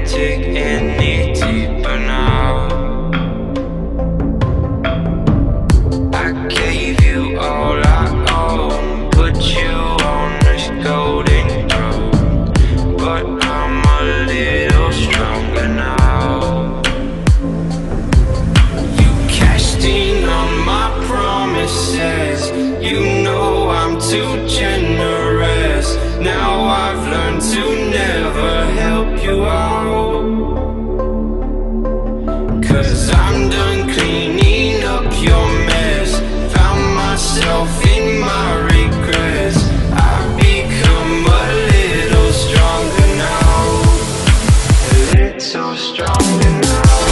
dig any deeper now. I gave you all I own, put you on this golden throne, but I'm a little stronger now. You cashed in on my promises, you know I'm too generous. Now I've learned to never help you out, 'cause I'm done cleaning up your mess. Found myself in my regrets. I've become a little stronger now, a little stronger now.